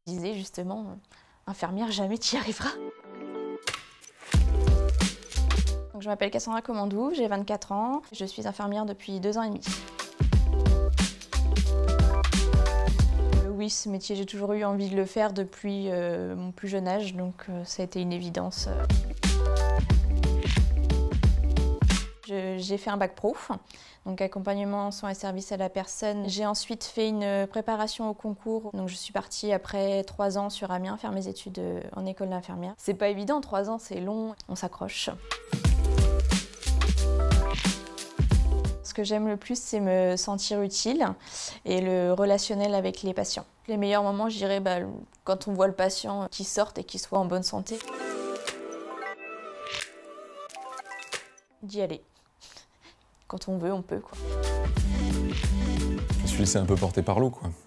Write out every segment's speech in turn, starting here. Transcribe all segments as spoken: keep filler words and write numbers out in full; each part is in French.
Je disais justement, infirmière, jamais tu y arriveras. Donc, je m'appelle Cassandra Comandou, j'ai vingt-quatre ans, je suis infirmière depuis deux ans et demi. Oui, ce métier, j'ai toujours eu envie de le faire depuis euh, mon plus jeune âge, donc euh, ça a été une évidence. J'ai fait un bac pro, donc accompagnement, soins et services à la personne. J'ai ensuite fait une préparation au concours, donc je suis partie après trois ans sur Amiens faire mes études en école d'infirmière. C'est pas évident, trois ans c'est long, on s'accroche. Ce que j'aime le plus, c'est me sentir utile et le relationnel avec les patients. Les meilleurs moments, je dirais, bah, quand on voit le patient qui sorte et qui soit en bonne santé. D'y aller. Quand on veut, on peut, quoi. Je me suis laissé un peu porter par l'eau, quoi.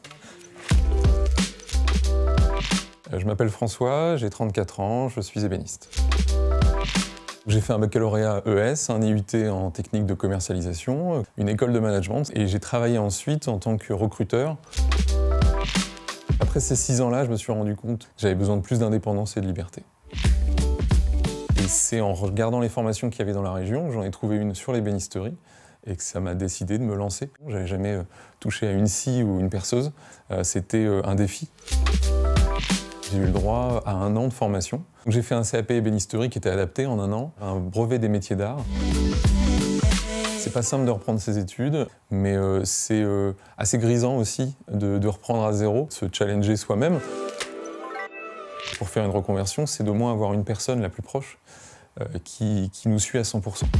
Je m'appelle François, j'ai trente-quatre ans, je suis ébéniste. J'ai fait un baccalauréat E S, un I U T en technique de commercialisation, une école de management, et j'ai travaillé ensuite en tant que recruteur. Après ces six ans-là, je me suis rendu compte que j'avais besoin de plus d'indépendance et de liberté. Et c'est en regardant les formations qu'il y avait dans la région que j'en ai trouvé une sur l'ébénisterie et que ça m'a décidé de me lancer. J'avais jamais touché à une scie ou une perceuse, c'était un défi. J'ai eu le droit à un an de formation. J'ai fait un C A P ébénisterie qui était adapté en un an, un brevet des métiers d'art. C'est pas simple de reprendre ses études, mais euh, c'est euh, assez grisant aussi de, de reprendre à zéro, se challenger soi-même. Pour faire une reconversion, c'est d'au moins avoir une personne la plus proche euh, qui, qui nous suit à cent pour cent.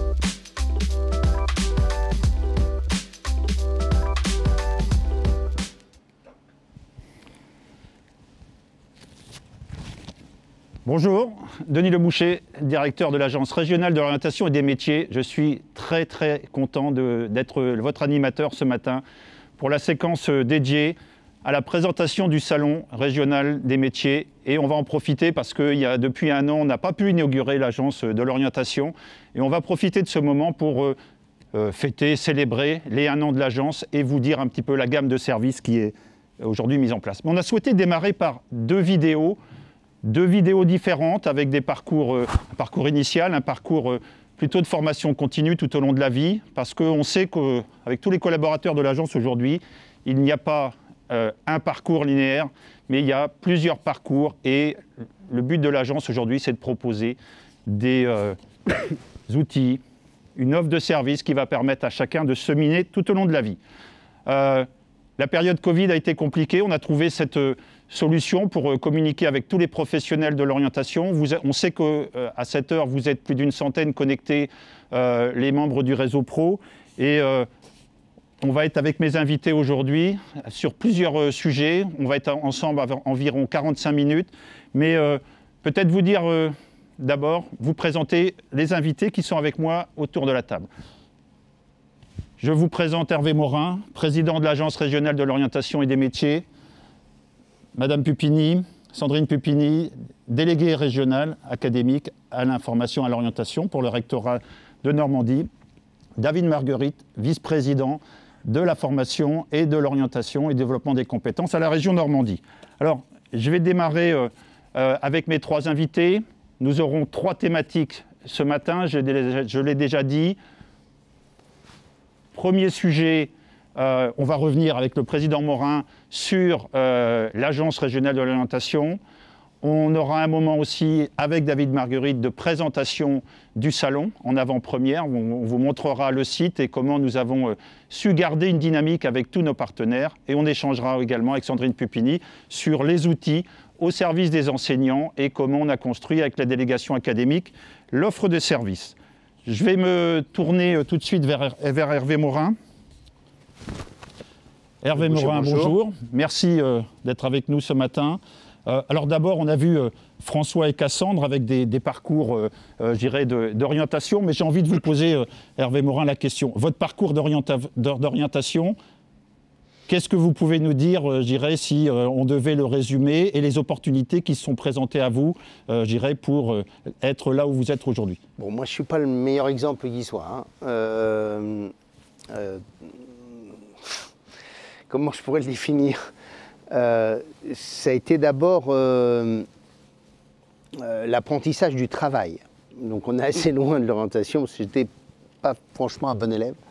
Bonjour, Denis Leboucher, directeur de l'Agence régionale de l'orientation et des métiers. Je suis très très content d'être votre animateur ce matin pour la séquence dédiée à la présentation du Salon régional des métiers. Et on va en profiter parce que y a, depuis un an, on n'a pas pu inaugurer l'Agence de l'orientation. Et on va profiter de ce moment pour euh, euh, fêter, célébrer les un an de l'Agence et vous dire un petit peu la gamme de services qui est aujourd'hui mise en place. Mais on a souhaité démarrer par deux vidéos. Deux vidéos différentes avec des parcours, euh, un parcours initial, un parcours euh, plutôt de formation continue tout au long de la vie, parce qu'on sait qu'avec tous les collaborateurs de l'agence aujourd'hui, il n'y a pas euh, un parcours linéaire, mais il y a plusieurs parcours et le but de l'agence aujourd'hui, c'est de proposer des euh, outils, une offre de service qui va permettre à chacun de se miner tout au long de la vie. Euh, la période Covid a été compliquée, on a trouvé cette euh, solution pour communiquer avec tous les professionnels de l'orientation. On sait qu'à euh, cette heure, vous êtes plus d'une centaine connectés, euh, les membres du réseau pro. Et euh, on va être avec mes invités aujourd'hui sur plusieurs euh, sujets. On va être ensemble environ quarante-cinq minutes. Mais euh, peut-être vous dire euh, d'abord, vous présenter les invités qui sont avec moi autour de la table. Je vous présente Hervé Morin, président de l'Agence régionale de l'orientation et des métiers. Madame Pupini, Sandrine Pupini, déléguée régionale académique à l'information et à l'orientation pour le rectorat de Normandie. David Marguerite, vice-président de la formation et de l'orientation et développement des compétences à la région Normandie. Alors, je vais démarrer euh, euh, avec mes trois invités. Nous aurons trois thématiques ce matin, je, je l'ai déjà dit. Premier sujet, Euh, on va revenir avec le président Morin sur euh, l'Agence régionale de l'orientation. On aura un moment aussi avec David Marguerite de présentation du salon en avant-première. On, on vous montrera le site et comment nous avons euh, su garder une dynamique avec tous nos partenaires. Et on échangera également avec Sandrine Pupini sur les outils au service des enseignants et comment on a construit avec la délégation académique l'offre de services. Je vais me tourner euh, tout de suite vers, vers Hervé Morin. Hervé Morin, bonjour. bonjour. Merci euh, d'être avec nous ce matin. Euh, alors d'abord, on a vu euh, François et Cassandre avec des, des parcours, euh, euh, je dirais, d'orientation, mais j'ai envie de vous poser, euh, Hervé Morin, la question. Votre parcours d'orientation, qu'est-ce que vous pouvez nous dire, euh, je dirais, si euh, on devait le résumer, et les opportunités qui se sont présentées à vous, euh, je dirais, pour euh, être là où vous êtes aujourd'hui? Bon, moi, je ne suis pas le meilleur exemple qui soit. Hein. Euh, euh, comment je pourrais le définir? euh, ça a été d'abord euh, euh, l'apprentissage du travail. Donc on est assez loin de l'orientation, parce que j'étais pas franchement un bon élève.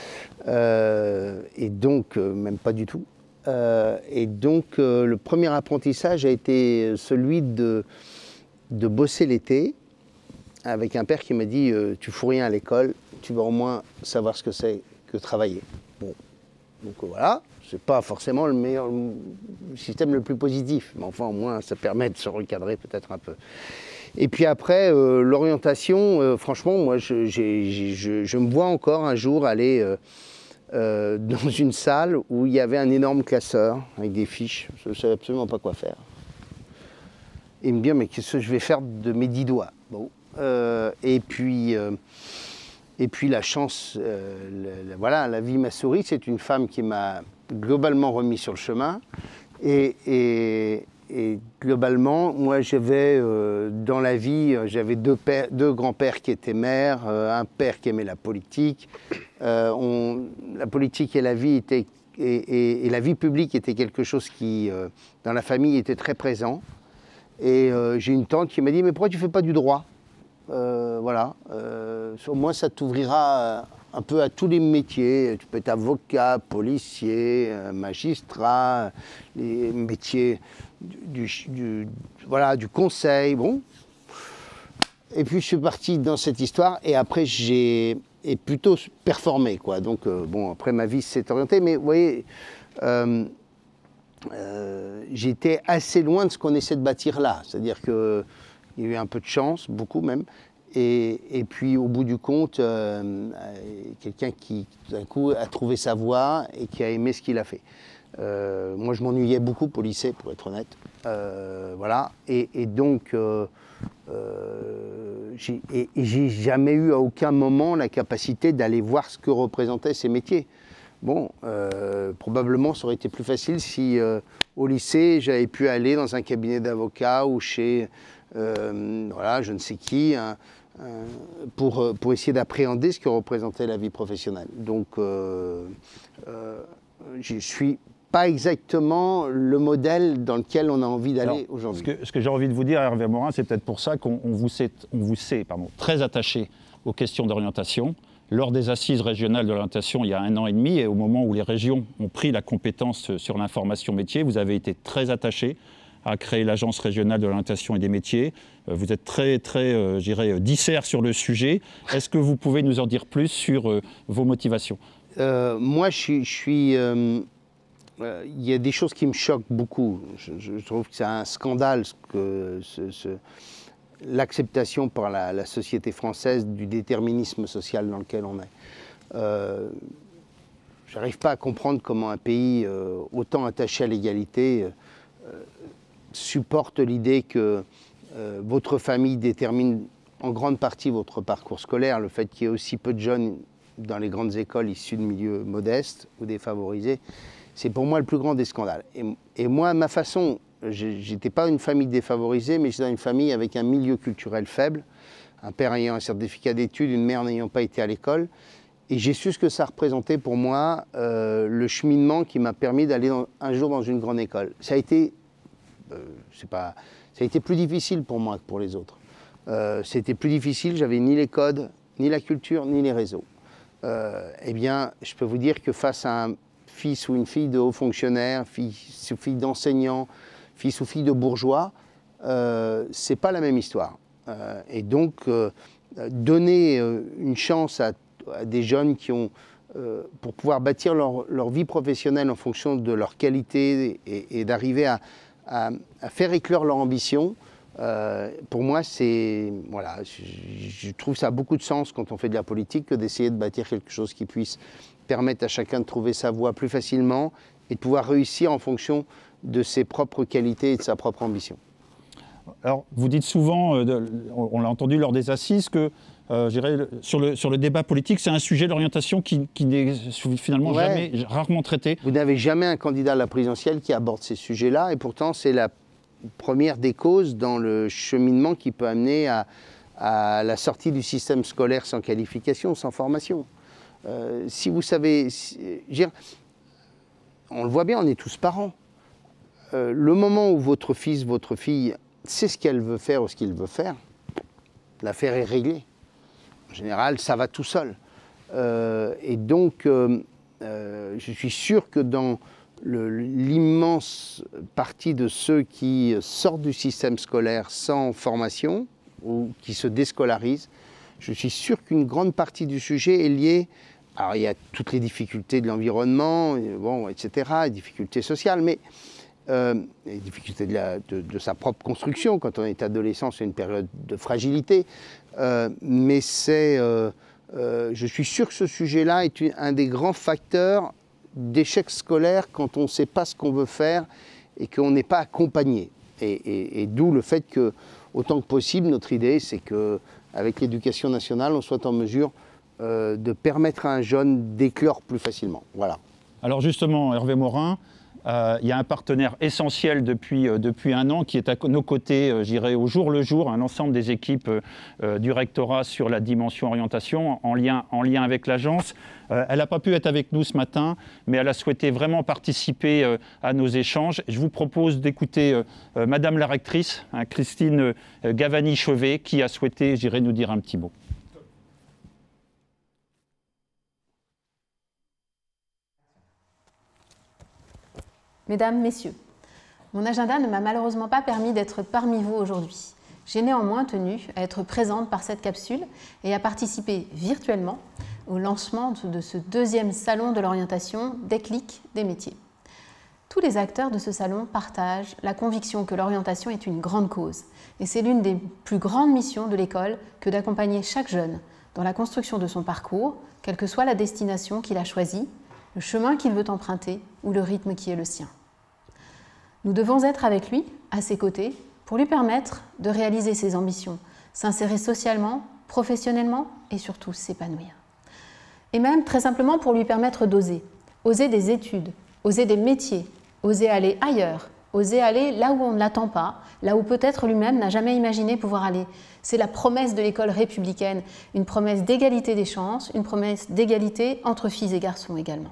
Euh, et donc, euh, même pas du tout. Euh, et donc, euh, le premier apprentissage a été celui de, de bosser l'été, avec un père qui m'a dit euh, « tu fous rien à l'école, tu vas au moins savoir ce que c'est que travailler ». Bon, donc euh, voilà, c'est pas forcément le meilleur, le système le plus positif, mais enfin au moins ça permet de se recadrer peut-être un peu. Et puis après, euh, l'orientation, euh, franchement, moi je, j'ai, j'ai, je, je me vois encore un jour aller euh, euh, dans une salle où il y avait un énorme classeur avec des fiches, je ne savais absolument pas quoi faire. Et me dire, mais qu'est-ce que je vais faire de mes dix doigts? Bon. Euh, et puis, euh, et puis la chance, euh, le, le, voilà, la vie m'a souri. C'est une femme qui m'a globalement remis sur le chemin. Et, et, et globalement, moi, j'avais euh, dans la vie, j'avais deux, pères, deux grands-pères qui étaient maires, euh, un père qui aimait la politique. Euh, on, la politique et la vie étaient, et, et, et la vie publique était quelque chose qui, euh, dans la famille, était très présent. Et euh, j'ai une tante qui m'a dit, mais pourquoi tu ne fais pas du droit? Euh, voilà, euh, au moins ça t'ouvrira un peu à tous les métiers. Tu peux être avocat, policier, euh, magistrat, les métiers du, du, du, voilà, du conseil. Bon. Et puis je suis parti dans cette histoire et après j'ai plutôt performé, quoi. Donc euh, bon, après ma vie s'est orientée, mais vous voyez, euh, euh, j'étais assez loin de ce qu'on essaie de bâtir là. C'est-à-dire que il y a eu un peu de chance, beaucoup même. Et, et puis, au bout du compte, euh, quelqu'un qui, d'un coup, a trouvé sa voie et qui a aimé ce qu'il a fait. Euh, moi, je m'ennuyais beaucoup au lycée, pour être honnête. Euh, voilà. Et, et donc, euh, euh, j'ai, et, et j'ai jamais eu à aucun moment la capacité d'aller voir ce que représentaient ces métiers. Bon, euh, probablement, ça aurait été plus facile si, euh, au lycée, j'avais pu aller dans un cabinet d'avocat ou chez... Euh, voilà, je ne sais qui, hein, euh, pour, pour essayer d'appréhender ce que représentait la vie professionnelle. Donc, euh, euh, je ne suis pas exactement le modèle dans lequel on a envie d'aller aujourd'hui. Ce que, ce que j'ai envie de vous dire, Hervé Morin, c'est peut-être pour ça qu'on on vous sait, on vous sait pardon, très attaché aux questions d'orientation. Lors des assises régionales de l'orientation, il y a un an et demi, et au moment où les régions ont pris la compétence sur l'information métier, vous avez été très attaché à créer l'Agence régionale de l'orientation et des métiers. Vous êtes très, très, euh, je dirais, dissert sur le sujet. Est-ce que vous pouvez nous en dire plus sur euh, vos motivations? euh, Moi, je suis... Je suis euh, euh, il y a des choses qui me choquent beaucoup. Je, je trouve que c'est un scandale que ce, ce, l'acceptation par la, la société française du déterminisme social dans lequel on est. Euh, je n'arrive pas à comprendre comment un pays euh, autant attaché à l'égalité euh, supporte l'idée que euh, votre famille détermine en grande partie votre parcours scolaire, le fait qu'il y ait aussi peu de jeunes dans les grandes écoles issus de milieux modestes ou défavorisés, c'est pour moi le plus grand des scandales. Et, et moi, ma façon, j'étais pas une famille défavorisée, mais j'étais dans une famille avec un milieu culturel faible, un père ayant un certificat d'études, une mère n'ayant pas été à l'école, et j'ai su ce que ça représentait pour moi, euh, le cheminement qui m'a permis d'aller un jour dans une grande école. Ça a été Euh, c'est pas, ça a été plus difficile pour moi que pour les autres. Euh, C'était plus difficile, j'avais ni les codes, ni la culture, ni les réseaux. Euh, eh bien, je peux vous dire que face à un fils ou une fille de haut fonctionnaire, fils ou fille d'enseignant, fils ou fille de bourgeois, euh, c'est pas la même histoire. Euh, et donc, euh, donner euh, une chance à, à des jeunes qui ont Euh, pour pouvoir bâtir leur, leur vie professionnelle en fonction de leur qualité et, et d'arriver à, à, à faire éclore leur ambition, euh, pour moi, c'est, voilà, je, je trouve ça a beaucoup de sens quand on fait de la politique que d'essayer de bâtir quelque chose qui puisse permettre à chacun de trouver sa voie plus facilement et de pouvoir réussir en fonction de ses propres qualités et de sa propre ambition. Alors, vous dites souvent, euh, de, on, on l'a entendu lors des assises, que euh, je dirais, sur, le, sur le débat politique, c'est un sujet d'orientation qui, qui n'est finalement ouais. jamais, rarement traité. Vous n'avez jamais un candidat à la présidentielle qui aborde ces sujets-là, et pourtant c'est la première des causes dans le cheminement qui peut amener à, à la sortie du système scolaire sans qualification, sans formation. Euh, si vous savez, si, dire, on le voit bien, on est tous parents. euh, le moment où votre fils, votre fille sait ce qu'elle veut faire ou ce qu'il veut faire, l'affaire est réglée. En général, ça va tout seul. Euh, et donc, euh, euh, je suis sûr que dans l'immense partie de ceux qui sortent du système scolaire sans formation ou qui se déscolarisent, je suis sûr qu'une grande partie du sujet est liée. Alors, il y a toutes les difficultés de l'environnement, bon, et cetera, les difficultés sociales, mais euh, les difficultés de, la, de, de sa propre construction. Quand on est adolescent, c'est une période de fragilité. Euh, mais c'est, euh, euh, je suis sûr que ce sujet-là est une, un des grands facteurs d'échec scolaire quand on ne sait pas ce qu'on veut faire et qu'on n'est pas accompagné. Et, et, et d'où le fait que, autant que possible, notre idée, c'est qu'avec l'éducation nationale, on soit en mesure euh, de permettre à un jeune d'éclore plus facilement. Voilà. Alors justement, Hervé Morin, euh, il y a un partenaire essentiel depuis, euh, depuis un an qui est à nos côtés, euh, j'irai au jour le jour, un ensemble des équipes euh, du rectorat sur la dimension orientation en lien, en lien avec l'agence. Euh, elle n'a pas pu être avec nous ce matin, mais elle a souhaité vraiment participer euh, à nos échanges. Je vous propose d'écouter euh, euh, Madame la rectrice, hein, Christine euh, Gavani-Chauvet, qui a souhaité, j'irai nous dire un petit mot. Mesdames, Messieurs, mon agenda ne m'a malheureusement pas permis d'être parmi vous aujourd'hui. J'ai néanmoins tenu à être présente par cette capsule et à participer virtuellement au lancement de ce deuxième salon de l'orientation Déclic des métiers. Tous les acteurs de ce salon partagent la conviction que l'orientation est une grande cause et c'est l'une des plus grandes missions de l'école que d'accompagner chaque jeune dans la construction de son parcours, quelle que soit la destination qu'il a choisie, le chemin qu'il veut emprunter ou le rythme qui est le sien. Nous devons être avec lui, à ses côtés, pour lui permettre de réaliser ses ambitions, s'insérer socialement, professionnellement et surtout s'épanouir. Et même très simplement pour lui permettre d'oser, oser des études, oser des métiers, oser aller ailleurs, oser aller là où on ne l'attend pas, là où peut-être lui-même n'a jamais imaginé pouvoir aller. C'est la promesse de l'école républicaine, une promesse d'égalité des chances, une promesse d'égalité entre filles et garçons également.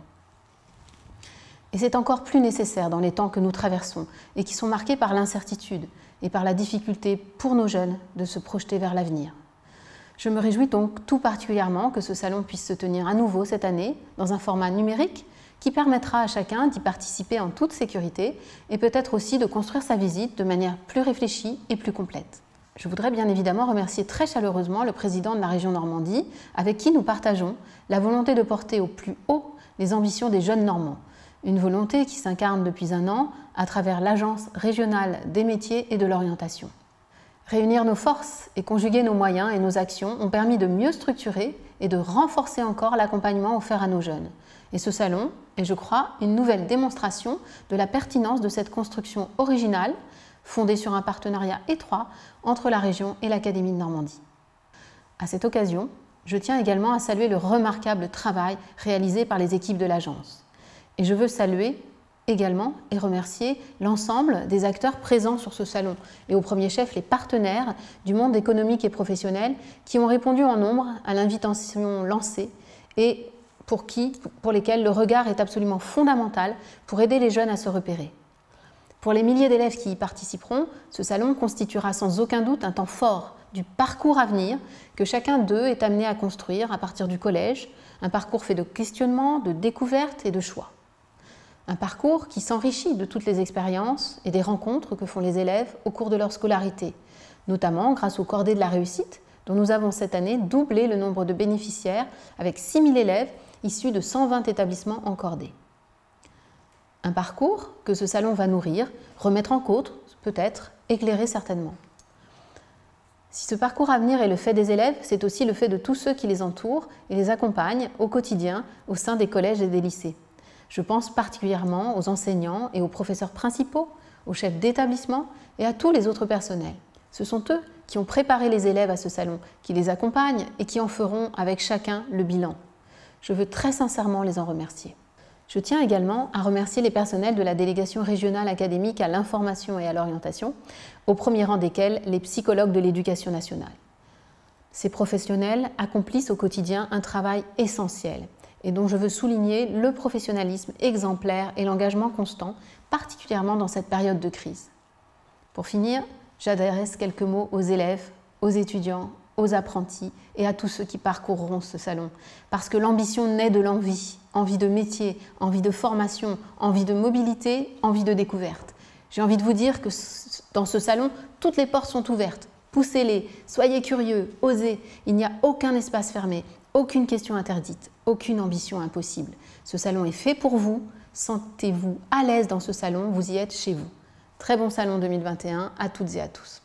Et c'est encore plus nécessaire dans les temps que nous traversons et qui sont marqués par l'incertitude et par la difficulté pour nos jeunes de se projeter vers l'avenir. Je me réjouis donc tout particulièrement que ce salon puisse se tenir à nouveau cette année dans un format numérique qui permettra à chacun d'y participer en toute sécurité et peut-être aussi de construire sa visite de manière plus réfléchie et plus complète. Je voudrais bien évidemment remercier très chaleureusement le président de la région Normandie avec qui nous partageons la volonté de porter au plus haut les ambitions des jeunes Normands. Une volonté qui s'incarne depuis un an à travers l'Agence régionale des métiers et de l'orientation. Réunir nos forces et conjuguer nos moyens et nos actions ont permis de mieux structurer et de renforcer encore l'accompagnement offert à nos jeunes. Et ce salon est, je crois, une nouvelle démonstration de la pertinence de cette construction originale, fondée sur un partenariat étroit entre la région et l'Académie de Normandie. À cette occasion, je tiens également à saluer le remarquable travail réalisé par les équipes de l'agence. Et je veux saluer également et remercier l'ensemble des acteurs présents sur ce salon, et au premier chef les partenaires du monde économique et professionnel qui ont répondu en nombre à l'invitation lancée et pour, qui, pour lesquels le regard est absolument fondamental pour aider les jeunes à se repérer. Pour les milliers d'élèves qui y participeront, ce salon constituera sans aucun doute un temps fort du parcours à venir que chacun d'eux est amené à construire à partir du collège, un parcours fait de questionnements, de découvertes et de choix. Un parcours qui s'enrichit de toutes les expériences et des rencontres que font les élèves au cours de leur scolarité, notamment grâce au cordée de la réussite, dont nous avons cette année doublé le nombre de bénéficiaires avec six mille élèves issus de cent vingt établissements en cordée. Un parcours que ce salon va nourrir, remettre en cause, peut-être, éclairer certainement. Si ce parcours à venir est le fait des élèves, c'est aussi le fait de tous ceux qui les entourent et les accompagnent au quotidien au sein des collèges et des lycées. Je pense particulièrement aux enseignants et aux professeurs principaux, aux chefs d'établissement et à tous les autres personnels. Ce sont eux qui ont préparé les élèves à ce salon, qui les accompagnent et qui en feront avec chacun le bilan. Je veux très sincèrement les en remercier. Je tiens également à remercier les personnels de la délégation régionale académique à l'information et à l'orientation, au premier rang desquels les psychologues de l'éducation nationale. Ces professionnels accomplissent au quotidien un travail essentiel et dont je veux souligner le professionnalisme exemplaire et l'engagement constant particulièrement dans cette période de crise. Pour finir, j'adresse quelques mots aux élèves, aux étudiants, aux apprentis et à tous ceux qui parcourront ce salon. Parce que l'ambition naît de l'envie, envie de métier, envie de formation, envie de mobilité, envie de découverte. J'ai envie de vous dire que dans ce salon, toutes les portes sont ouvertes. Poussez-les, soyez curieux, osez. Il n'y a aucun espace fermé, aucune question interdite, aucune ambition impossible. Ce salon est fait pour vous. Sentez-vous à l'aise dans ce salon, vous y êtes chez vous. Très bon salon deux mille vingt et un à toutes et à tous.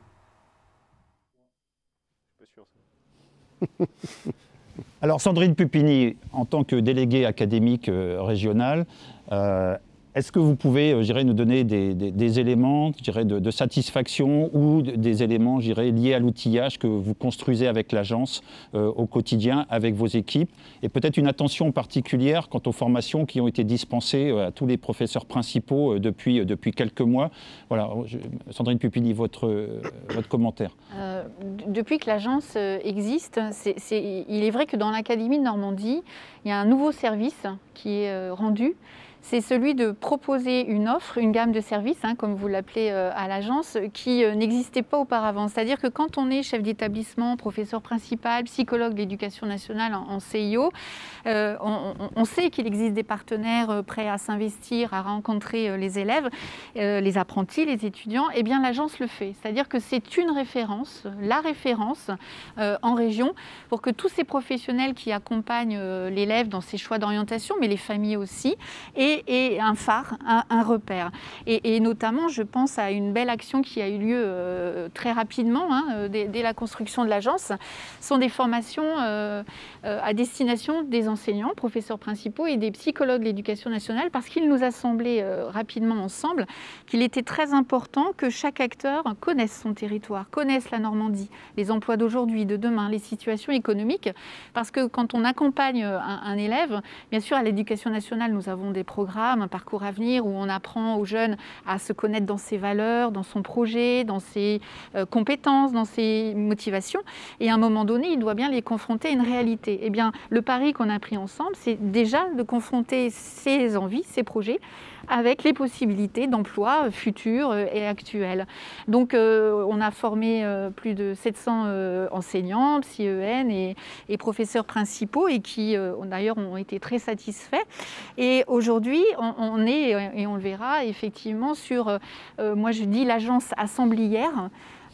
Alors Sandrine Puppini, en tant que déléguée académique euh, régionale, euh, est-ce que vous pouvez, euh, je dirais, nous donner des, des, des éléments, je dirais, de, de satisfaction ou des éléments, je dirais, liés à l'outillage que vous construisez avec l'agence euh, au quotidien, avec vos équipes, et peut-être une attention particulière quant aux formations qui ont été dispensées euh, à tous les professeurs principaux euh, depuis, euh, depuis quelques mois. Voilà, je, Sandrine Puppini, votre, euh, votre commentaire. Euh, depuis que l'agence existe, c'est, c'est, il est vrai que dans l'Académie de Normandie, il y a un nouveau service qui est euh, rendu. C'est celui de proposer une offre, une gamme de services, hein, comme vous l'appelez euh, à l'agence, qui euh, n'existait pas auparavant. C'est-à-dire que quand on est chef d'établissement, professeur principal, psychologue de l'éducation nationale en, en C I O, euh, on, on sait qu'il existe des partenaires euh, prêts à s'investir, à rencontrer euh, les élèves, euh, les apprentis, les étudiants. Eh bien, l'agence le fait. C'est-à-dire que c'est une référence, la référence euh, en région, pour que tous ces professionnels qui accompagnent euh, l'élève dans ses choix d'orientation, mais les familles aussi, et et un phare, un, un repère. Et, et notamment, je pense à une belle action qui a eu lieu euh, très rapidement, hein, dès, dès la construction de l'agence. Ce sont des formations euh, euh, à destination des enseignants, professeurs principaux et des psychologues de l'éducation nationale, parce qu'il nous a semblé euh, rapidement ensemble qu'il était très important que chaque acteur connaisse son territoire, connaisse la Normandie, les emplois d'aujourd'hui, de demain, les situations économiques, parce que quand on accompagne un, un élève, bien sûr, à l'éducation nationale, nous avons des programmes, un parcours à venir où on apprend aux jeunes à se connaître dans ses valeurs, dans son projet, dans ses euh, compétences, dans ses motivations. Et à un moment donné, il doit bien les confronter à une réalité. Eh bien, le pari qu'on a pris ensemble, c'est déjà de confronter ses envies, ses projets, avec les possibilités d'emploi futurs et actuels. Donc, euh, on a formé euh, plus de sept cents euh, enseignants, psy E N et, et professeurs principaux, et qui, euh, d'ailleurs, ont été très satisfaits. Et aujourd'hui, on, on est, et on le verra, effectivement, sur, euh, moi je dis l'agence assemblière,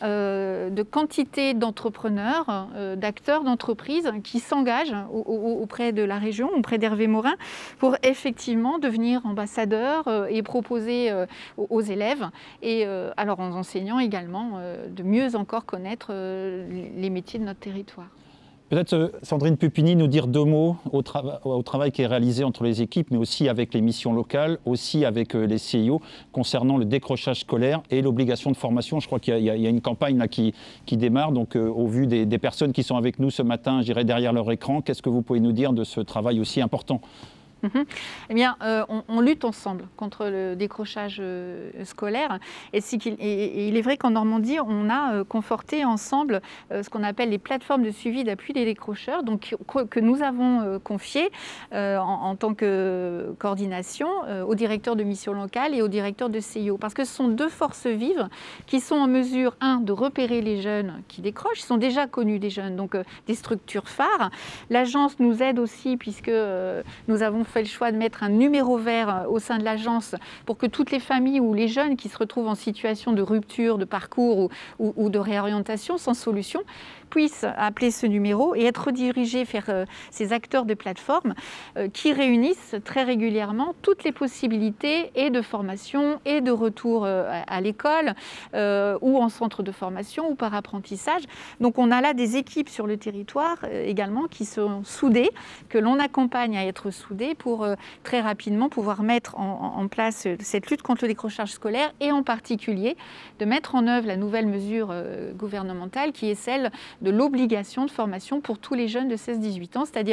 Euh, de quantité d'entrepreneurs, euh, d'acteurs, d'entreprises qui s'engagent au, au, auprès de la région, auprès d'Hervé Morin, pour effectivement devenir ambassadeurs euh, et proposer euh, aux, aux élèves et euh, alors aux enseignants également euh, de mieux encore connaître euh, les métiers de notre territoire. Peut-être, Sandrine Puppini, nous dire deux mots au, trava au travail qui est réalisé entre les équipes, mais aussi avec les missions locales, aussi avec les C I O, concernant le décrochage scolaire et l'obligation de formation. Je crois qu'il y, y, y a une campagne là, qui, qui démarre. Donc, euh, au vu des, des personnes qui sont avec nous ce matin, j'irai derrière leur écran, qu'est-ce que vous pouvez nous dire de ce travail aussi important ? Mmh. Eh bien, euh, on, on lutte ensemble contre le décrochage euh, scolaire. Et, si qu'il, et, et il est vrai qu'en Normandie, on a euh, conforté ensemble euh, ce qu'on appelle les plateformes de suivi d'appui des décrocheurs, donc, que, que nous avons euh, confiées euh, en, en tant que coordination euh, au directeur de mission locale et au directeur de C I O. Parce que ce sont deux forces vives qui sont en mesure, un, de repérer les jeunes qui décrochent. Ils sont déjà connus des jeunes, donc euh, des structures phares. L'agence nous aide aussi puisque euh, nous avons fait le choix de mettre un numéro vert au sein de l'agence pour que toutes les familles ou les jeunes qui se retrouvent en situation de rupture, de parcours ou, ou, ou de réorientation sans solution puissent appeler ce numéro et être redirigés vers euh, ces acteurs de plateforme euh, qui réunissent très régulièrement toutes les possibilités et de formation et de retour euh, à, à l'école euh, ou en centre de formation ou par apprentissage. Donc on a là des équipes sur le territoire euh, également qui sont soudées, que l'on accompagne à être soudées pour euh, très rapidement pouvoir mettre en, en place cette lutte contre le décrochage scolaire et en particulier de mettre en œuvre la nouvelle mesure euh, gouvernementale qui est celle de l'obligation de formation pour tous les jeunes de seize à dix-huit ans, c'est-à-dire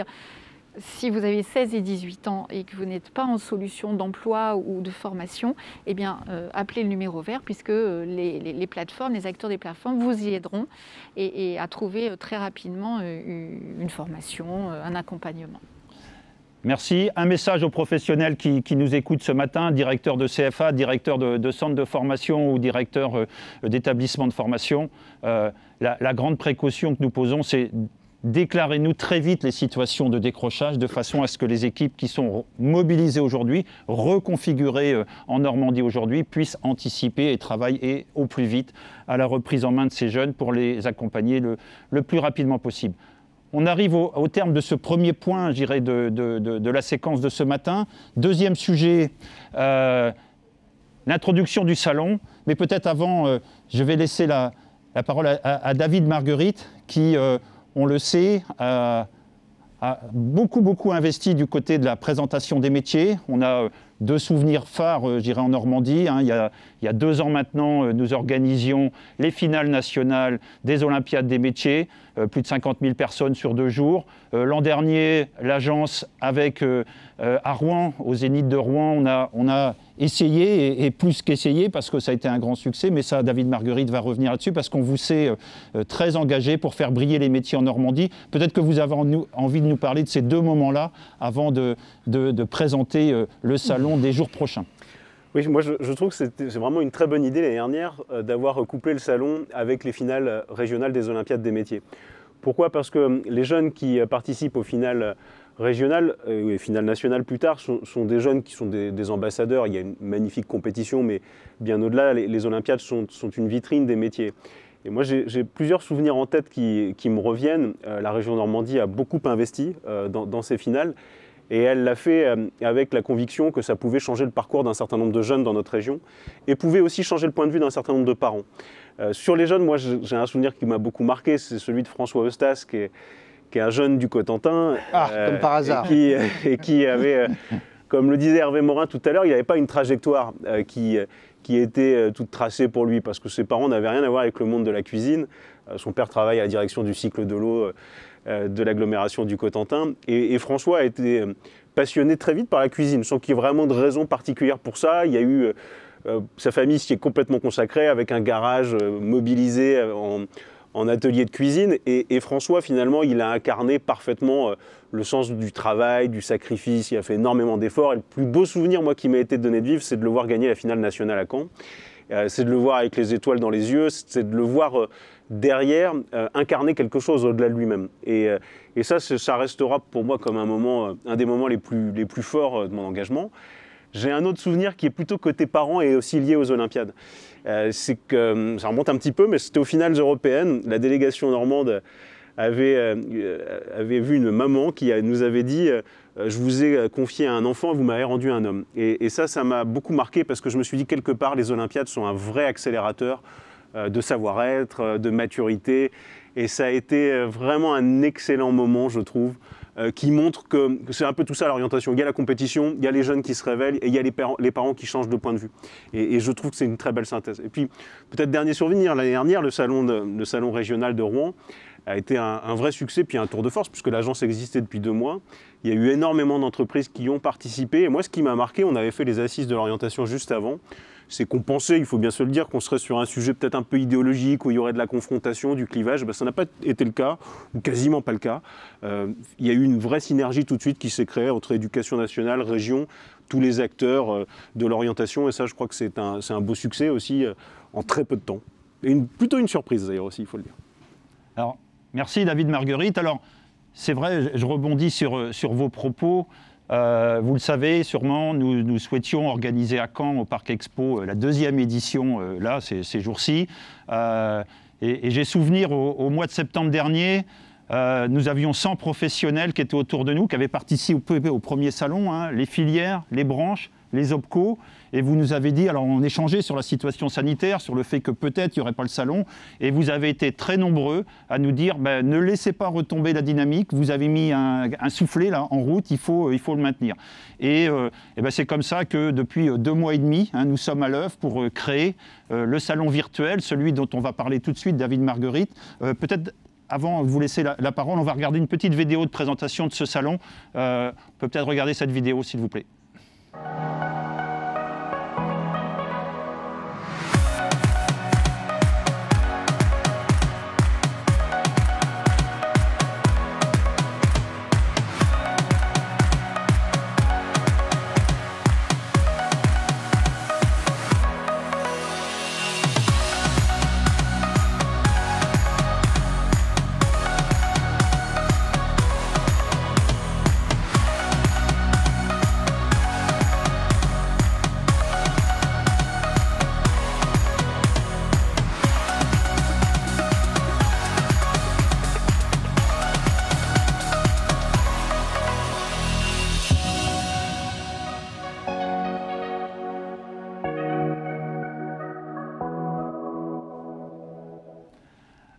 si vous avez seize et dix-huit ans et que vous n'êtes pas en solution d'emploi ou de formation, eh bien, euh, appelez le numéro vert puisque les, les, les plateformes, les acteurs des plateformes vous y aideront et, et à trouver très rapidement une formation, un accompagnement. Merci. Un message aux professionnels qui, qui nous écoutent ce matin, directeur de C F A, directeur de, de centre de formation ou directeur euh, d'établissement de formation. Euh, la, la grande précaution que nous posons, c'est déclarez-nous très vite les situations de décrochage de façon à ce que les équipes qui sont mobilisées aujourd'hui, reconfigurées euh, en Normandie aujourd'hui, puissent anticiper et travailler au plus vite à la reprise en main de ces jeunes pour les accompagner le, le plus rapidement possible. On arrive au, au terme de ce premier point, je dirais, de, de, de, de la séquence de ce matin. Deuxième sujet, euh, l'introduction du salon. Mais peut-être avant, euh, je vais laisser la, la parole à, à, à David Margueritte, qui, euh, on le sait, a, a beaucoup, beaucoup investi du côté de la présentation des métiers. On a euh, deux souvenirs phares, euh, je dirais, en Normandie. Hein. Il y a, il y a deux ans maintenant, euh, nous organisions les finales nationales des Olympiades des métiers. Euh, plus de cinquante mille personnes sur deux jours. Euh, L'an dernier, l'agence avec euh, euh, à Rouen, au Zénith de Rouen, on a, on a essayé, et, et plus qu'essayé, parce que ça a été un grand succès, mais ça, David Margueritte va revenir là-dessus, parce qu'on vous sait euh, très engagé pour faire briller les métiers en Normandie. Peut-être que vous avez en, envie de nous parler de ces deux moments-là, avant de, de, de présenter euh, le salon des jours prochains. Oui, moi je, je trouve que c'est vraiment une très bonne idée l'année dernière euh, d'avoir couplé le salon avec les finales régionales des Olympiades des métiers. Pourquoi? Parce que les jeunes qui participent aux finales régionales euh, et finales nationales plus tard sont, sont des jeunes qui sont des, des ambassadeurs. Il y a une magnifique compétition, mais bien au-delà, les, les Olympiades sont, sont une vitrine des métiers. Et moi j'ai plusieurs souvenirs en tête qui, qui me reviennent. Euh, la région Normandie a beaucoup investi euh, dans, dans ces finales. Et elle l'a fait avec la conviction que ça pouvait changer le parcours d'un certain nombre de jeunes dans notre région et pouvait aussi changer le point de vue d'un certain nombre de parents. Euh, sur les jeunes, moi j'ai un souvenir qui m'a beaucoup marqué, c'est celui de François Eustace, qui est, qui est un jeune du Cotentin. Ah, euh, comme par hasard. Et qui, et qui avait, euh, comme le disait Hervé Morin tout à l'heure, il n'avait pas une trajectoire euh, qui, qui était euh, toute tracée pour lui, parce que ses parents n'avaient rien à voir avec le monde de la cuisine. Euh, son père travaille à la direction du cycle de l'eau, euh, de l'agglomération du Cotentin. Et, et François a été passionné très vite par la cuisine, sans qu'il y ait vraiment de raison particulière pour ça. Il y a eu euh, sa famille s'y est complètement consacrée, avec un garage euh, mobilisé en, en atelier de cuisine. Et, et François, finalement, il a incarné parfaitement euh, le sens du travail, du sacrifice. Il a fait énormément d'efforts. Et le plus beau souvenir, moi, qui m'a été donné de vivre, c'est de le voir gagner la finale nationale à Caen. Euh, c'est de le voir avec les étoiles dans les yeux, c'est de le voir euh, derrière euh, incarner quelque chose au-delà de lui-même. Et, euh, et ça, ça restera pour moi comme un, moment, euh, un des moments les plus, les plus forts euh, de mon engagement. J'ai un autre souvenir qui est plutôt côté parents et aussi lié aux Olympiades. Euh, c'est que, ça remonte un petit peu, mais c'était aux finales européennes. La délégation normande avait, euh, avait vu une maman qui nous avait dit euh, « Je vous ai confié un enfant, vous m'avez rendu un homme ». Et, et ça, ça m'a beaucoup marqué parce que je me suis dit quelque part, les Olympiades sont un vrai accélérateur euh, de savoir-être, de maturité. Et ça a été vraiment un excellent moment, je trouve, euh, qui montre que, que c'est un peu tout ça l'orientation. Il y a la compétition, il y a les jeunes qui se révèlent et il y a les parents, les parents qui changent de point de vue. Et, et je trouve que c'est une très belle synthèse. Et puis, peut-être dernier souvenir, l'année dernière, le salon, de, le salon régional de Rouen a été un, un vrai succès, puis un tour de force, puisque l'agence existait depuis deux mois. Il y a eu énormément d'entreprises qui y ont participé. Et moi, ce qui m'a marqué, on avait fait les assises de l'orientation juste avant, c'est qu'on pensait, il faut bien se le dire, qu'on serait sur un sujet peut-être un peu idéologique, où il y aurait de la confrontation, du clivage. Ben, ça n'a pas été le cas, ou quasiment pas le cas. Euh, il y a eu une vraie synergie tout de suite qui s'est créée entre éducation nationale, région, tous les acteurs euh, de l'orientation. Et ça, je crois que c'est un, c'est un beau succès aussi, euh, en très peu de temps. Et une, plutôt une surprise d'ailleurs aussi, il faut le dire. Alors, merci David Margueritte. Alors, c'est vrai, je rebondis sur, sur vos propos. Euh, vous le savez sûrement, nous, nous souhaitions organiser à Caen, au Parc Expo, la deuxième édition, euh, là, ces, ces jours-ci. Euh, et et j'ai souvenir, au, au mois de septembre dernier, euh, nous avions cent professionnels qui étaient autour de nous, qui avaient participé au premier salon, hein, les filières, les branches, les OPCO. Et vous nous avez dit, alors on échangeait sur la situation sanitaire, sur le fait que peut-être il n'y aurait pas le salon, et vous avez été très nombreux à nous dire, ben, ne laissez pas retomber la dynamique, vous avez mis un, un soufflet là, en route, il faut, il faut le maintenir. Et, euh, et ben, c'est comme ça que depuis deux mois et demi, hein, nous sommes à l'œuvre pour euh, créer euh, le salon virtuel, celui dont on va parler tout de suite, David Margueritte. Euh, peut-être avant de vous laisser la, la parole, on va regarder une petite vidéo de présentation de ce salon. Euh, on peut peut-être regarder cette vidéo, s'il vous plaît.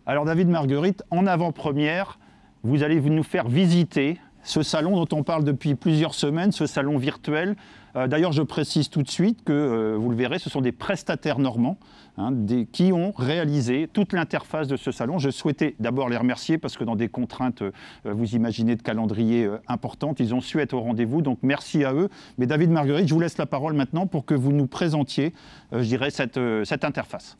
Alors David Marguerite, en avant-première, vous allez nous faire visiter ce salon dont on parle depuis plusieurs semaines, ce salon virtuel. Euh, D'ailleurs, je précise tout de suite que, euh, vous le verrez, ce sont des prestataires normands hein, des, qui ont réalisé toute l'interface de ce salon. Je souhaitais d'abord les remercier parce que dans des contraintes, euh, vous imaginez, de calendrier euh, importantes, ils ont su être au rendez-vous, donc merci à eux. Mais David Marguerite, je vous laisse la parole maintenant pour que vous nous présentiez, euh, je dirais, cette, euh, cette interface.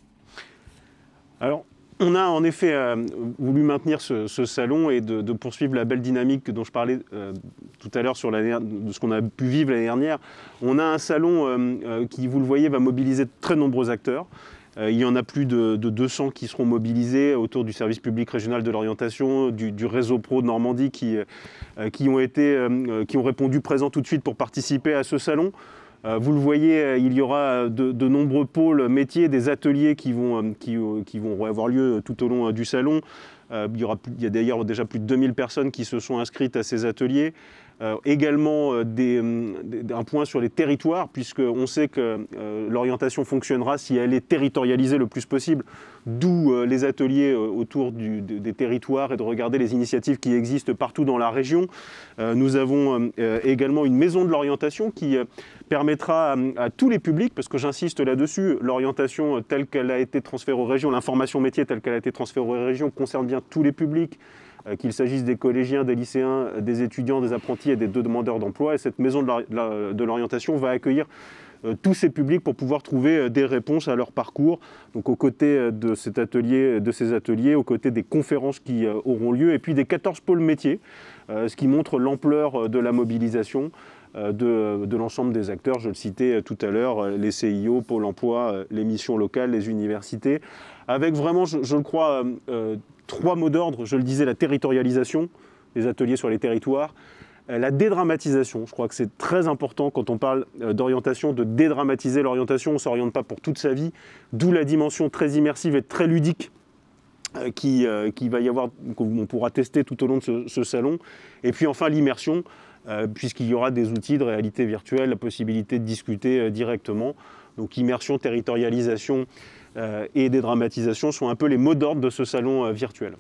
Alors, on a en effet euh, voulu maintenir ce, ce salon et de, de poursuivre la belle dynamique dont je parlais euh, tout à l'heure sur la, de ce qu'on a pu vivre l'année dernière. On a un salon euh, euh, qui, vous le voyez, va mobiliser de très nombreux acteurs. Euh, il y en a plus de, de deux cents qui seront mobilisés autour du service public régional de l'orientation, du, du réseau pro de Normandie qui, euh, qui, ont été, euh, qui ont répondu présent tout de suite pour participer à ce salon. Vous le voyez, il y aura de, de nombreux pôles métiers, des ateliers qui vont, qui, qui vont avoir lieu tout au long du salon. Il y, aura, il y a d'ailleurs déjà plus de deux mille personnes qui se sont inscrites à ces ateliers. Euh, également des, des, un point sur les territoires, puisqu'on sait que euh, l'orientation fonctionnera si elle est territorialisée le plus possible, d'où euh, les ateliers euh, autour du, de, des territoires et de regarder les initiatives qui existent partout dans la région. Euh, nous avons euh, également une maison de l'orientation qui euh, permettra à, à tous les publics, parce que j'insiste là-dessus, l'orientation telle qu'elle a été transférée aux régions, l'information métier telle qu'elle a été transférée aux régions concerne bien tous les publics, qu'il s'agisse des collégiens, des lycéens, des étudiants, des apprentis et des deux demandeurs d'emploi. Et cette maison de l'orientation va accueillir euh, tous ces publics pour pouvoir trouver des réponses à leur parcours. Donc aux côtés de, cet atelier, de ces ateliers, aux côtés des conférences qui euh, auront lieu, et puis des quatorze pôles métiers, euh, ce qui montre l'ampleur de la mobilisation euh, de, de l'ensemble des acteurs. Je le citais tout à l'heure, les C I O, Pôle emploi, les missions locales, les universités, avec vraiment, je, je le crois, euh, trois mots d'ordre. Je le disais, la territorialisation, les ateliers sur les territoires, la dédramatisation. Je crois que c'est très important quand on parle d'orientation, de dédramatiser l'orientation. On ne s'oriente pas pour toute sa vie, d'où la dimension très immersive et très ludique euh, qui, euh, qui va y avoir, qu'on pourra tester tout au long de ce, ce salon. Et puis enfin l'immersion, euh, puisqu'il y aura des outils de réalité virtuelle, la possibilité de discuter euh, directement. Donc immersion, territorialisation euh, et dédramatisation sont un peu les mots d'ordre de ce salon euh, virtuel.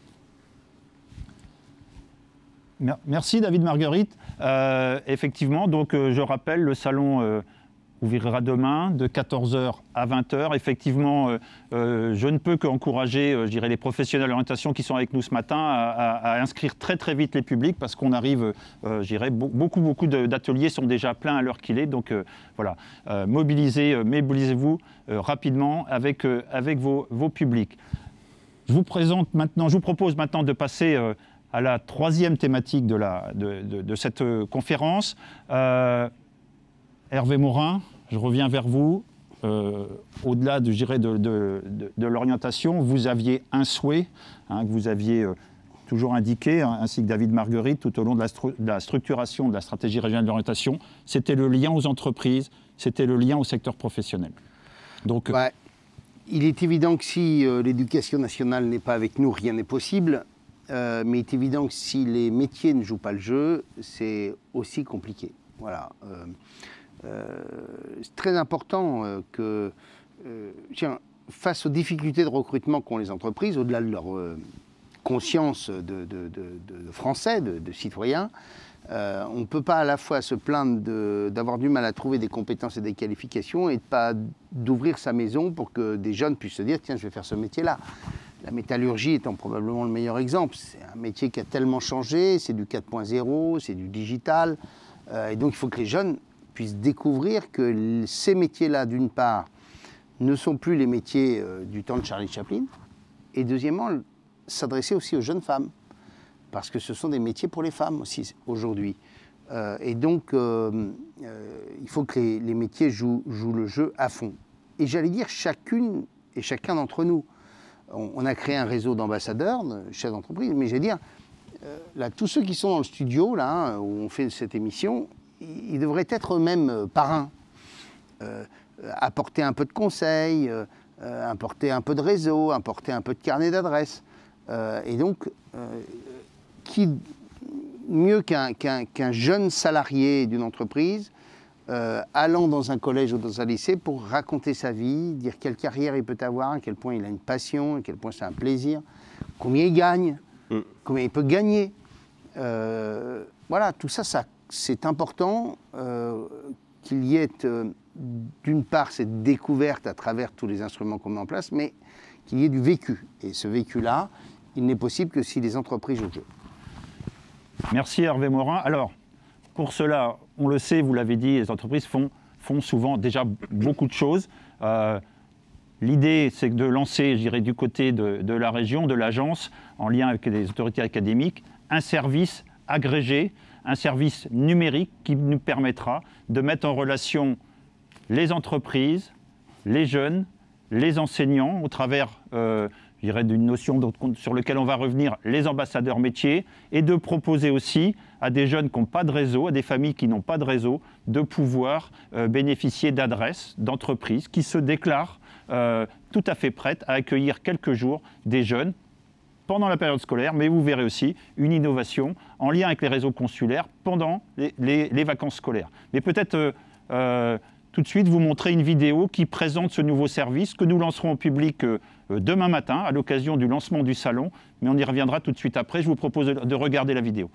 Merci David Marguerite. Euh, effectivement, donc euh, je rappelle, le salon euh, ouvrira demain de quatorze heures à vingt heures. Effectivement, euh, euh, je ne peux qu'encourager, euh, je dirais, les professionnels d'orientation qui sont avec nous ce matin à, à, à inscrire très très vite les publics parce qu'on arrive, euh, je dirais, beaucoup beaucoup d'ateliers sont déjà pleins à l'heure qu'il est. Donc euh, voilà, euh, mobilisez, euh, mobilisez-vous euh, rapidement avec, euh, avec vos, vos publics. Je vous présente maintenant, je vous propose maintenant de passer euh, à la troisième thématique de, la, de, de, de cette euh, conférence. Euh, Hervé Morin, je reviens vers vous. Euh, Au-delà de, je dirais, de, de, de, de l'orientation, vous aviez un souhait hein, que vous aviez euh, toujours indiqué, hein, ainsi que David Marguerite, tout au long de la, stru de la structuration de la stratégie régionale d'orientation, c'était le lien aux entreprises, c'était le lien au secteur professionnel. Donc, ouais, il est évident que si euh, l'éducation nationale n'est pas avec nous, rien n'est possible. Euh, mais il est évident que si les métiers ne jouent pas le jeu, c'est aussi compliqué. Voilà. Euh, euh, c'est très important euh, que, euh, tiens, face aux difficultés de recrutement qu'ont les entreprises, au-delà de leur euh, conscience de, de, de, de Français, de, de citoyens, euh, on ne peut pas à la fois se plaindre d'avoir du mal à trouver des compétences et des qualifications et de pas d'ouvrir sa maison pour que des jeunes puissent se dire « tiens, je vais faire ce métier-là ». La métallurgie étant probablement le meilleur exemple. C'est un métier qui a tellement changé, c'est du quatre point zéro, c'est du digital. Euh, et donc il faut que les jeunes puissent découvrir que ces métiers-là, d'une part, ne sont plus les métiers euh, du temps de Charlie Chaplin. Et deuxièmement, s'adresser aussi aux jeunes femmes. Parce que ce sont des métiers pour les femmes aussi aujourd'hui. Euh, et donc euh, euh, il faut que les, les métiers jouent, jouent le jeu à fond. Et j'allais dire chacune et chacun d'entre nous. On a créé un réseau d'ambassadeurs, de chefs d'entreprise, mais je vais dire, euh, là, tous ceux qui sont dans le studio, là, hein, où on fait cette émission, ils devraient être eux-mêmes euh, parrains, euh, apporter un peu de conseils, euh, apporter un peu de réseau, apporter un peu de carnet d'adresses. Euh, et donc, euh, qui mieux qu'un qu'un, qu'un jeune salarié d'une entreprise euh, allant dans un collège ou dans un lycée pour raconter sa vie, dire quelle carrière il peut avoir, à quel point il a une passion, à quel point c'est un plaisir, combien il gagne, mm. combien il peut gagner. Euh, voilà, tout ça, ça c'est important euh, qu'il y ait, euh, d'une part, cette découverte à travers tous les instruments qu'on met en place, mais qu'il y ait du vécu. Et ce vécu-là, il n'est possible que si les entreprises jouent le jeu. Merci Hervé Morin. Alors, pour cela, on le sait, vous l'avez dit, les entreprises font, font souvent déjà beaucoup de choses. Euh, L'idée, c'est de lancer, je dirais, du côté de, de la région, de l'agence, en lien avec les autorités académiques, un service agrégé, un service numérique qui nous permettra de mettre en relation les entreprises, les jeunes, les enseignants, au travers, euh, je dirais, d'une notion sur laquelle on va revenir, les ambassadeurs métiers, et de proposer aussi à des jeunes qui n'ont pas de réseau, à des familles qui n'ont pas de réseau, de pouvoir euh, bénéficier d'adresses, d'entreprises qui se déclarent euh, tout à fait prêtes à accueillir quelques jours des jeunes pendant la période scolaire, mais vous verrez aussi une innovation en lien avec les réseaux consulaires pendant les, les, les vacances scolaires. Mais peut-être euh, euh, tout de suite vous montrer une vidéo qui présente ce nouveau service que nous lancerons au public euh, demain matin à l'occasion du lancement du salon, mais on y reviendra tout de suite après. Je vous propose de, de regarder la vidéo.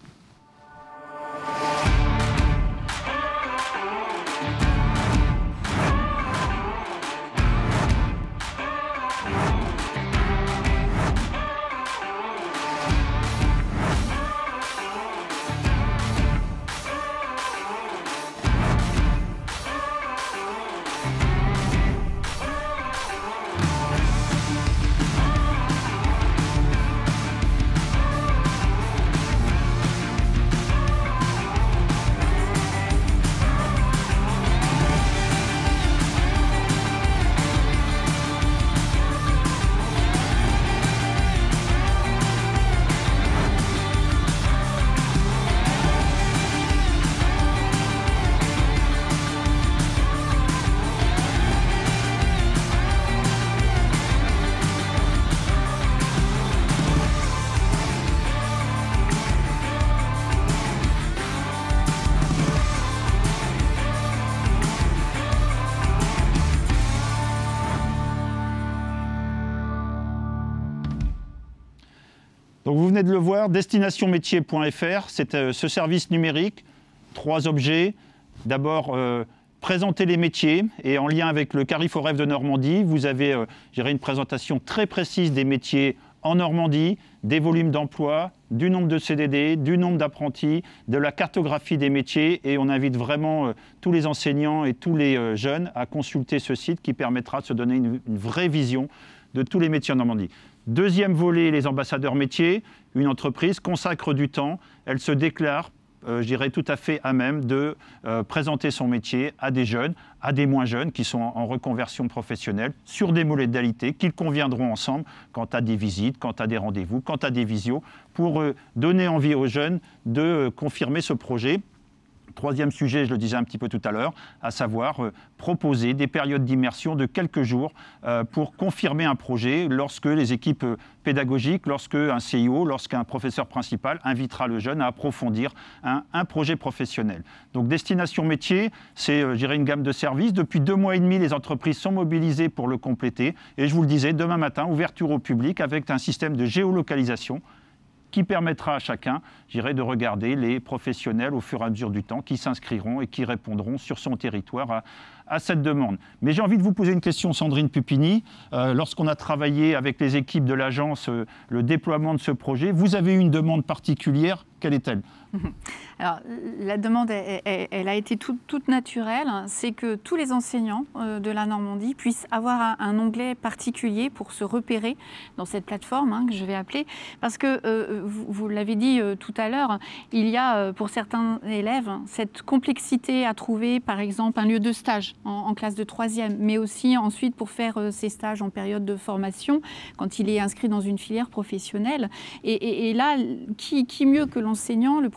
Donc vous venez de le voir, destination métier point F R, c'est euh, ce service numérique, trois objets. D'abord, euh, présenter les métiers, et en lien avec le Carif au rêve de Normandie, vous avez euh, une présentation très précise des métiers en Normandie, des volumes d'emploi, du nombre de C D D, du nombre d'apprentis, de la cartographie des métiers, et on invite vraiment euh, tous les enseignants et tous les euh, jeunes à consulter ce site qui permettra de se donner une, une vraie vision de tous les métiers en Normandie. Deuxième volet, les ambassadeurs métiers. Une entreprise consacre du temps, elle se déclare, euh, je dirais, tout à fait à même de euh, présenter son métier à des jeunes, à des moins jeunes qui sont en, en reconversion professionnelle, sur des modalités qu'ils conviendront ensemble quant à des visites, quant à des rendez-vous, quant à des visios, pour euh, donner envie aux jeunes de euh, confirmer ce projet. Troisième sujet, je le disais un petit peu tout à l'heure, à savoir euh, proposer des périodes d'immersion de quelques jours euh, pour confirmer un projet lorsque les équipes euh, pédagogiques, lorsque un C I O, lorsqu'un professeur principal invitera le jeune à approfondir un, un projet professionnel. Donc destination métier, c'est euh, je dirais une gamme de services. Depuis deux mois et demi, les entreprises sont mobilisées pour le compléter. Et je vous le disais, demain matin, ouverture au public avec un système de géolocalisation qui permettra à chacun, je dirais, de regarder les professionnels au fur et à mesure du temps qui s'inscriront et qui répondront sur son territoire à, à cette demande. Mais j'ai envie de vous poser une question, Sandrine Pupini. Euh, lorsqu'on a travaillé avec les équipes de l'agence, euh, le déploiement de ce projet, vous avez eu une demande particulière, quelle est-elle ? Alors, la demande, elle, elle, elle a été toute, toute naturelle. C'est que tous les enseignants euh, de la Normandie puissent avoir un, un onglet particulier pour se repérer dans cette plateforme hein, que je vais appeler. Parce que, euh, vous, vous l'avez dit euh, tout à l'heure, il y a euh, pour certains élèves cette complexité à trouver, par exemple, un lieu de stage en, en classe de troisième, mais aussi ensuite pour faire euh, ses stages en période de formation, quand il est inscrit dans une filière professionnelle. Et, et, et là, qui, qui mieux que l'enseignant, le professeur,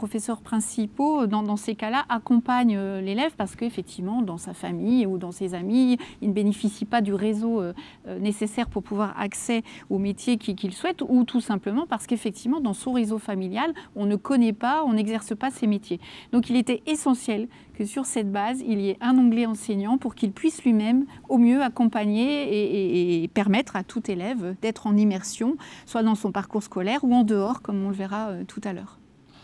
professeurs principaux, dans, dans ces cas-là, accompagnent euh, l'élève parce qu'effectivement, dans sa famille ou dans ses amis, il ne bénéficie pas du réseau euh, nécessaire pour pouvoir accès au métier qu'il qu'il souhaite, ou tout simplement parce qu'effectivement, dans son réseau familial, on ne connaît pas, on n'exerce pas ces métiers. Donc il était essentiel que sur cette base, il y ait un onglet enseignant pour qu'il puisse lui-même au mieux accompagner et, et, et permettre à tout élève d'être en immersion, soit dans son parcours scolaire ou en dehors, comme on le verra euh, tout à l'heure.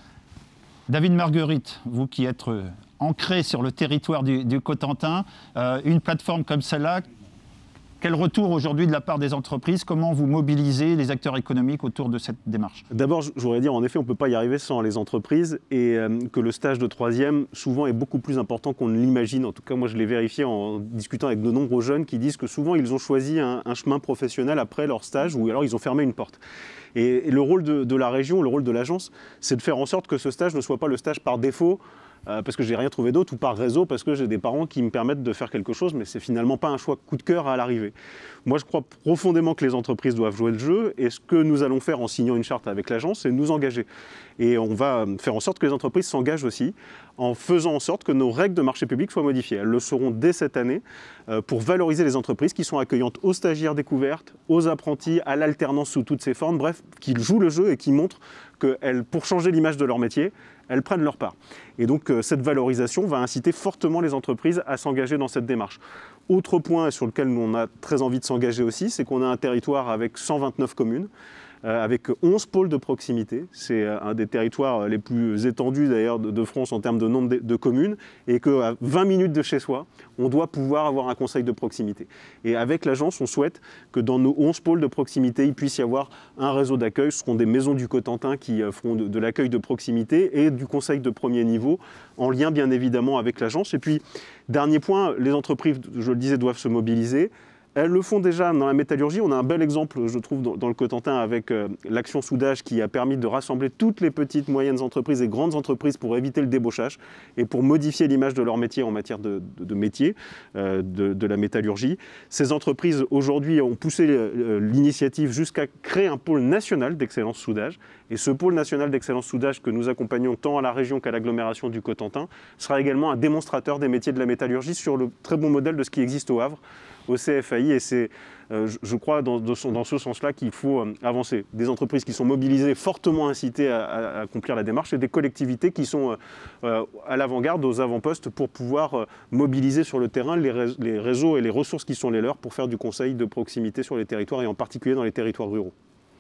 David Marguerite, vous qui êtes euh, ancré sur le territoire du, du Cotentin, euh, une plateforme comme celle-là, quel retour aujourd'hui de la part des entreprises? Comment vous mobilisez les acteurs économiques autour de cette démarche? D'abord, je voudrais dire, en effet, on ne peut pas y arriver sans les entreprises et euh, que le stage de troisième, souvent, est beaucoup plus important qu'on ne l'imagine. En tout cas, moi, je l'ai vérifié en discutant avec de nombreux jeunes qui disent que souvent, ils ont choisi un, un chemin professionnel après leur stage ou alors ils ont fermé une porte. Et, et le rôle de, de la région, le rôle de l'agence, c'est de faire en sorte que ce stage ne soit pas le stage par défaut, Euh, parce que j'ai rien trouvé d'autre, ou par réseau, parce que j'ai des parents qui me permettent de faire quelque chose, mais c'est finalement pas un choix coup de cœur à l'arrivée. Moi, je crois profondément que les entreprises doivent jouer le jeu, et ce que nous allons faire en signant une charte avec l'agence, c'est nous engager. Et on va faire en sorte que les entreprises s'engagent aussi, en faisant en sorte que nos règles de marché public soient modifiées. Elles le seront dès cette année, euh, pour valoriser les entreprises qui sont accueillantes aux stagiaires découvertes, aux apprentis, à l'alternance sous toutes ses formes, bref, qu'ils jouent le jeu et qui montrent que elles, pour changer l'image de leur métier, elles prennent leur part. Et donc euh, cette valorisation va inciter fortement les entreprises à s'engager dans cette démarche. Autre point sur lequel nous on a très envie de s'engager aussi, c'est qu'on a un territoire avec cent vingt-neuf communes, euh, avec onze pôles de proximité. C'est euh, un des territoires les plus étendus d'ailleurs de, de France en termes de nombre de, de communes, et qu'à vingt minutes de chez soi, on doit pouvoir avoir un conseil de proximité. Et avec l'agence, on souhaite que dans nos onze pôles de proximité, il puisse y avoir un réseau d'accueil. Ce seront des maisons du Cotentin qui feront de, de l'accueil de proximité et du conseil de premier niveau, en lien bien évidemment avec l'agence. Et puis, dernier point, les entreprises, je le disais, doivent se mobiliser. Elles le font déjà dans la métallurgie. On a un bel exemple, je trouve, dans, dans le Cotentin avec euh, l'action soudage qui a permis de rassembler toutes les petites, moyennes entreprises et grandes entreprises pour éviter le débauchage et pour modifier l'image de leur métier en matière de, de, de métier, euh, de, de la métallurgie. Ces entreprises, aujourd'hui, ont poussé euh, l'initiative jusqu'à créer un pôle national d'excellence soudage. Et ce pôle national d'excellence soudage que nous accompagnons tant à la région qu'à l'agglomération du Cotentin sera également un démonstrateur des métiers de la métallurgie sur le très bon modèle de ce qui existe au Havre, au C F A I, et c'est, euh, je crois, dans, dans ce sens-là qu'il faut euh, avancer. Des entreprises qui sont mobilisées, fortement incitées à, à, à accomplir la démarche, et des collectivités qui sont euh, à l'avant-garde, aux avant-postes, pour pouvoir euh, mobiliser sur le terrain les, ré les réseaux et les ressources qui sont les leurs pour faire du conseil de proximité sur les territoires, et en particulier dans les territoires ruraux.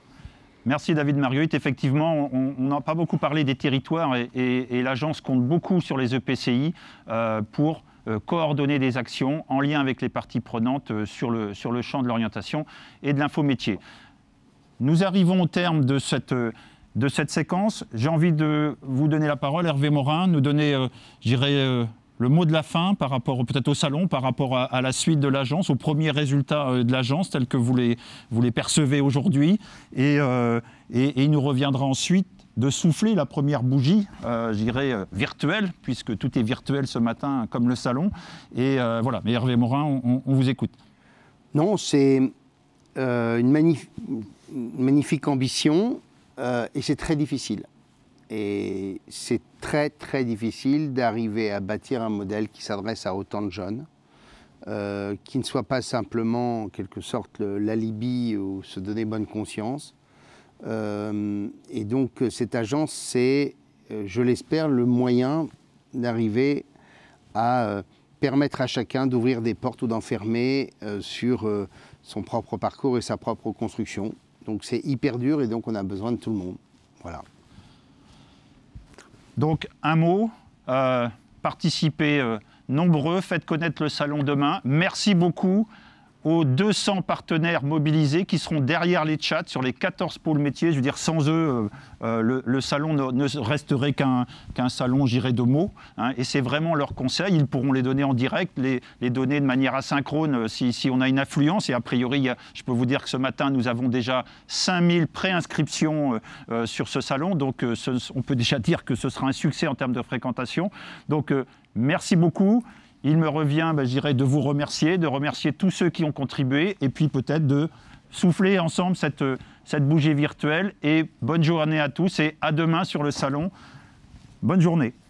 Merci David Marguerite. Effectivement, on n'a pas beaucoup parlé des territoires, et, et, et l'agence compte beaucoup sur les E P C I euh, pour Euh, coordonner des actions en lien avec les parties prenantes euh, sur, le, sur le champ de l'orientation et de l'infométier. Nous arrivons au terme de cette, euh, de cette séquence. J'ai envie de vous donner la parole, Hervé Morin, nous donner, euh, je dirais, euh, le mot de la fin par rapport peut-être au salon, par rapport à, à la suite de l'agence, aux premiers résultats euh, de l'agence tels que vous les, vous les percevez aujourd'hui. Et, euh, et, et il nous reviendra ensuite de souffler la première bougie, euh, je dirais euh, virtuelle, puisque tout est virtuel ce matin, comme le salon. Et euh, voilà, mais Hervé Morin, on, on vous écoute. Non, c'est euh, une, magnif une magnifique ambition, euh, et c'est très difficile. Et c'est très, très difficile d'arriver à bâtir un modèle qui s'adresse à autant de jeunes, euh, qui ne soit pas simplement, en quelque sorte, l'alibi ou se donner bonne conscience. Euh, et donc cette agence, c'est, euh, je l'espère, le moyen d'arriver à euh, permettre à chacun d'ouvrir des portes ou d'enfermer euh, sur euh, son propre parcours et sa propre construction. Donc c'est hyper dur, et donc on a besoin de tout le monde. Voilà. Donc un mot, euh, participez euh, nombreux, faites connaître le salon demain. Merci beaucoup aux deux cents partenaires mobilisés qui seront derrière les chats sur les quatorze pôles métiers. Je veux dire, sans eux, euh, euh, le, le salon ne, ne resterait qu'un qu'un salon, j'irais, de mots. Hein, et c'est vraiment leurs conseils. Ils pourront les donner en direct, les, les donner de manière asynchrone si, si on a une affluence. Et a priori, il y a, je peux vous dire que ce matin, nous avons déjà cinq mille préinscriptions euh, sur ce salon. Donc, euh, ce, on peut déjà dire que ce sera un succès en termes de fréquentation. Donc, euh, merci beaucoup. Il me revient, ben, je dirais, de vous remercier, de remercier tous ceux qui ont contribué, et puis peut-être de souffler ensemble cette, cette bougie virtuelle. Et bonne journée à tous, et à demain sur le salon. Bonne journée.